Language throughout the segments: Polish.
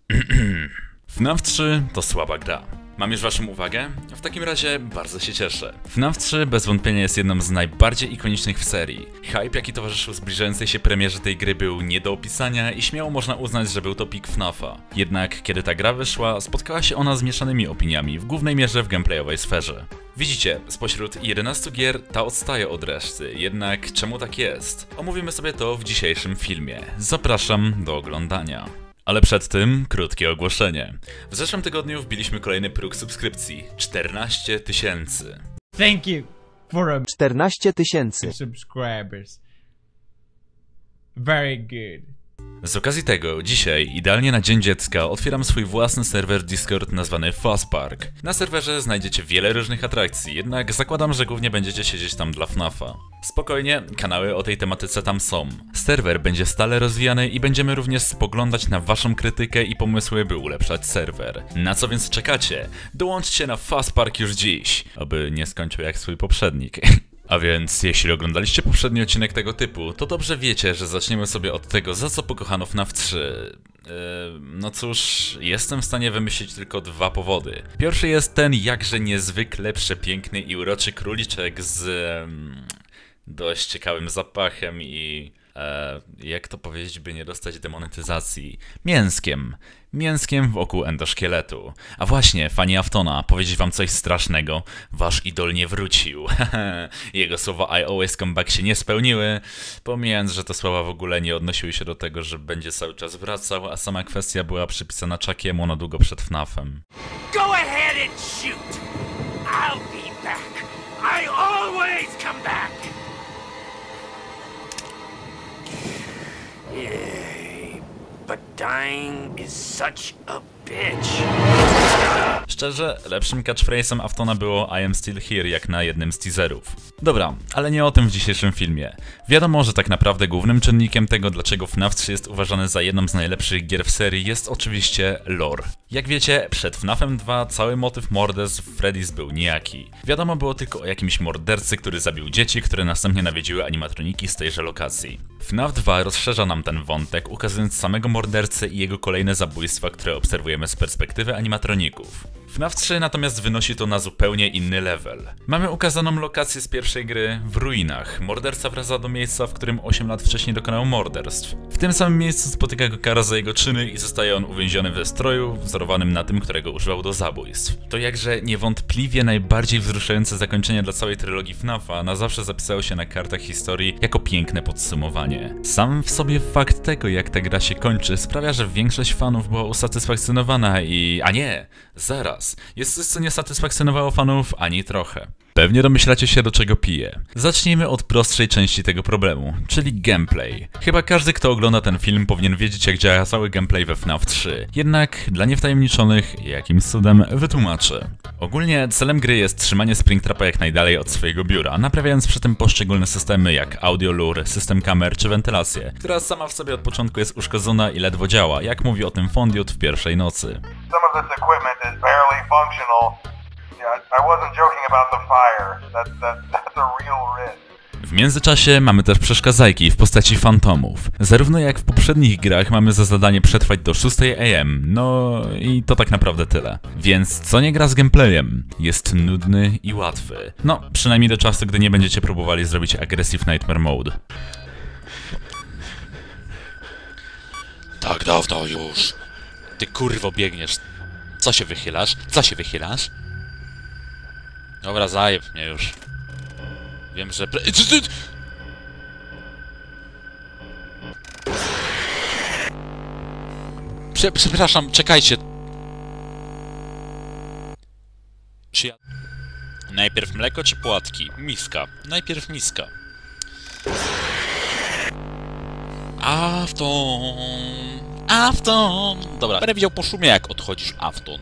FNAF 3 to słaba gra. Mam już waszą uwagę? W takim razie bardzo się cieszę. FNAF 3 bez wątpienia jest jedną z najbardziej ikonicznych w serii. Hype, jaki towarzyszył zbliżającej się premierze tej gry, był nie do opisania i śmiało można uznać, że był to pik FNAFa. Jednak kiedy ta gra wyszła, spotkała się ona z mieszanymi opiniami, w głównej mierze w gameplayowej sferze. Widzicie, spośród 11 gier ta odstaje od reszty, jednak czemu tak jest? Omówimy sobie to w dzisiejszym filmie. Zapraszam do oglądania. Ale przed tym krótkie ogłoszenie. W zeszłym tygodniu wbiliśmy kolejny próg subskrypcji. 14 000. Thank you for 14 000. subscribers. Very good. Z okazji tego, dzisiaj, idealnie na Dzień Dziecka, otwieram swój własny serwer Discord nazwany FazPark. Na serwerze znajdziecie wiele różnych atrakcji, jednak zakładam, że głównie będziecie siedzieć tam dla FNAFa. Spokojnie, kanały o tej tematyce tam są. Serwer będzie stale rozwijany i będziemy również spoglądać na waszą krytykę i pomysły, by ulepszać serwer. Na co więc czekacie? Dołączcie na FazPark już dziś, aby nie skończył jak swój poprzednik. A więc, jeśli oglądaliście poprzedni odcinek tego typu, to dobrze wiecie, że zaczniemy sobie od tego, za co pokochano FNAF 3. No cóż, jestem w stanie wymyślić tylko dwa powody. Pierwszy jest ten jakże niezwykle przepiękny i uroczy króliczek z dość ciekawym zapachem i jak to powiedzieć, by nie dostać demonetyzacji? Mięskiem. Mięskiem wokół endoszkieletu. A właśnie, fani Aftona, powiedzieć wam coś strasznego. Wasz idol nie wrócił. Jego słowa I always come back się nie spełniły. Pomijając, że te słowa w ogóle nie odnosiły się do tego, że będzie cały czas wracał, a sama kwestia była przypisana Chuckiemu na długo przed FNAF-em. Go ahead and shoot. I'll be back. I always come back. Yeah, but dying is such a bitch. Szczerze, lepszym catchphrase'em Aftona było I am still here, jak na jednym z teaserów. Dobra, ale nie o tym w dzisiejszym filmie. Wiadomo, że tak naprawdę głównym czynnikiem tego, dlaczego FNAF 3 jest uważany za jedną z najlepszych gier w serii, jest oczywiście lore. Jak wiecie, przed FNAFem 2 cały motyw morderstw w Freddy's był nijaki. Wiadomo było tylko o jakimś mordercy, który zabił dzieci, które następnie nawiedziły animatroniki z tejże lokacji. FNAF 2 rozszerza nam ten wątek, ukazując samego mordercę i jego kolejne zabójstwa, które obserwujemy z perspektywy animatroników. FNAF 3 natomiast wynosi to na zupełnie inny level. Mamy ukazaną lokację z pierwszej gry w ruinach. Morderca wraca do miejsca, w którym 8 lat wcześniej dokonał morderstw. W tym samym miejscu spotyka go kara za jego czyny i zostaje on uwięziony we stroju wzorowanym na tym, którego używał do zabójstw. To jakże niewątpliwie najbardziej wzruszające zakończenie dla całej trylogii FNAFa na zawsze zapisało się na kartach historii jako piękne podsumowanie. Sam w sobie fakt tego, jak ta gra się kończy, sprawia, że większość fanów była usatysfakcjonowana i... A nie! Zaraz! Jest coś, co nie satysfakcjonowało fanów ani trochę. Pewnie domyślacie się, do czego piję. Zacznijmy od prostszej części tego problemu, czyli gameplay. Chyba każdy, kto ogląda ten film, powinien wiedzieć, jak działa cały gameplay we FNAF 3. Jednak dla niewtajemniczonych, jakimś cudem wytłumaczę. Ogólnie celem gry jest trzymanie Springtrapa jak najdalej od swojego biura, naprawiając przy tym poszczególne systemy jak audio lure, system kamer czy wentylację, która sama w sobie od początku jest uszkodzona i ledwo działa, jak mówi o tym Fondiut w pierwszej nocy. Some of this equipment is barely functional. Yeah, I wasn't joking about the fire. That's a real risk. W międzyczasie mamy też przeszkadzajki w postaci fantomów. Zarówno jak w poprzednich grach mamy za zadanie przetrwać do 6 AM, no i to tak naprawdę tyle. Więc co nie gra z gameplayem, jest nudny i łatwy. No, przynajmniej do czasu, gdy nie będziecie próbowali zrobić Aggressive Nightmare Mode. Tak dawno już. Ty kurwo biegniesz. Co się wychylasz? Co się wychylasz? Dobra, zajeb mnie już. Wiem, że... Przepraszam, czekajcie. Czy ja... Najpierw mleko czy płatki? Miska. Najpierw miska. Afton. Afton. Dobra, będę widział po szumie, jak odchodzisz, Afton.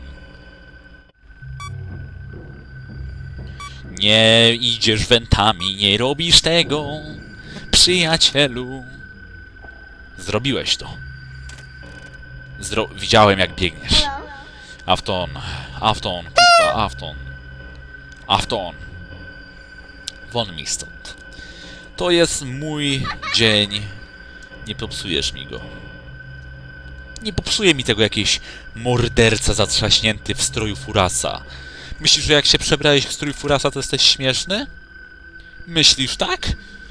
Nie idziesz wentami, nie robisz tego, przyjacielu. Zrobiłeś to. Widziałem, jak biegniesz. Afton, Afton, kurwa, Afton. Afton. Won mi stąd. To jest mój dzień. Nie popsujesz mi go. Nie popsuje mi tego jakiś morderca zatrzaśnięty w stroju Furasa. Myślisz, że jak się przebrałeś w strój Furasa, to jesteś śmieszny? Myślisz tak?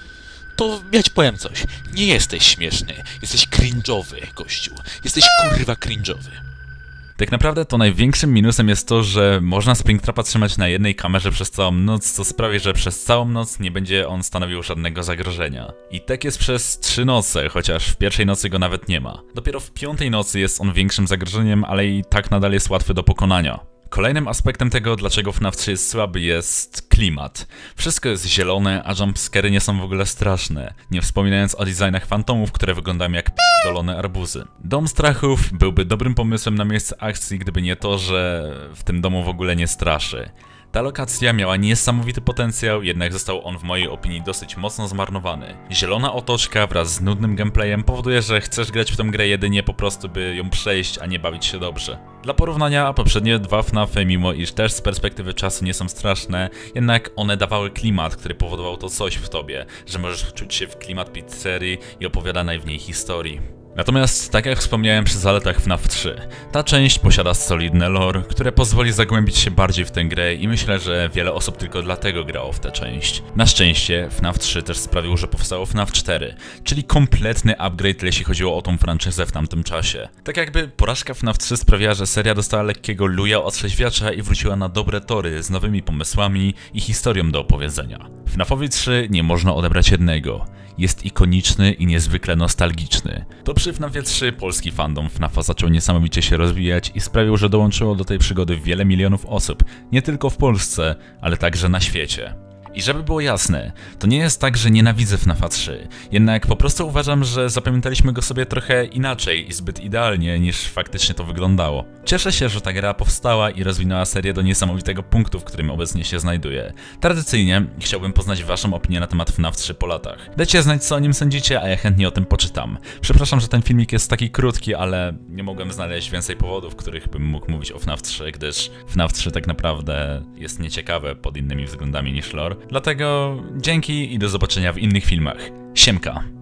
To ja ci powiem coś. Nie jesteś śmieszny. Jesteś cringe'owy, gościu. Jesteś kurwa cringe'owy. Tak naprawdę to największym minusem jest to, że można Springtrapa trzymać na jednej kamerze przez całą noc, co sprawi, że przez całą noc nie będzie on stanowił żadnego zagrożenia. I tak jest przez 3 noce, chociaż w pierwszej nocy go nawet nie ma. Dopiero w 5. nocy jest on większym zagrożeniem, ale i tak nadal jest łatwy do pokonania. Kolejnym aspektem tego, dlaczego FNAF 3 jest słaby, jest klimat. Wszystko jest zielone, a jumpscary nie są w ogóle straszne. Nie wspominając o designach fantomów, które wyglądają jak p***dolone arbuzy. Dom strachów byłby dobrym pomysłem na miejsce akcji, gdyby nie to, że w tym domu w ogóle nie straszy. Ta lokacja miała niesamowity potencjał, jednak został on w mojej opinii dosyć mocno zmarnowany. Zielona otoczka wraz z nudnym gameplayem powoduje, że chcesz grać w tę grę jedynie po prostu, by ją przejść, a nie bawić się dobrze. Dla porównania, poprzednie 2 FNAFy, mimo iż też z perspektywy czasu nie są straszne, jednak one dawały klimat, który powodował to coś w tobie, że możesz wczuć się w klimat pizzerii i opowiadanej w niej historii. Natomiast, tak jak wspomniałem przy zaletach FNAF 3, ta część posiada solidne lore, które pozwoli zagłębić się bardziej w tę grę i myślę, że wiele osób tylko dlatego grało w tę część. Na szczęście FNAF 3 też sprawił, że powstało FNAF 4, czyli kompletny upgrade, jeśli chodziło o tą franczyzę w tamtym czasie. Tak jakby porażka FNAF 3 sprawiła, że seria dostała lekkiego luja otrzeźwiacza i wróciła na dobre tory z nowymi pomysłami i historią do opowiedzenia. FNAFowi 3 nie można odebrać jednego. Jest ikoniczny i niezwykle nostalgiczny. To przy FNAFie 3 polski fandom FNAFa zaczął niesamowicie się rozwijać i sprawił, że dołączyło do tej przygody wiele milionów osób, nie tylko w Polsce, ale także na świecie. I żeby było jasne, to nie jest tak, że nienawidzę FNAFa 3, jednak po prostu uważam, że zapamiętaliśmy go sobie trochę inaczej i zbyt idealnie niż faktycznie to wyglądało. Cieszę się, że ta gra powstała i rozwinęła serię do niesamowitego punktu, w którym obecnie się znajduje. Tradycyjnie chciałbym poznać waszą opinię na temat FNAF 3 po latach. Dajcie znać, co o nim sądzicie, a ja chętnie o tym poczytam. Przepraszam, że ten filmik jest taki krótki, ale nie mogłem znaleźć więcej powodów, w których bym mógł mówić o FNAF 3, gdyż FNAF 3 tak naprawdę jest nieciekawe pod innymi względami niż lore. Dlatego dzięki i do zobaczenia w innych filmach. Siemka!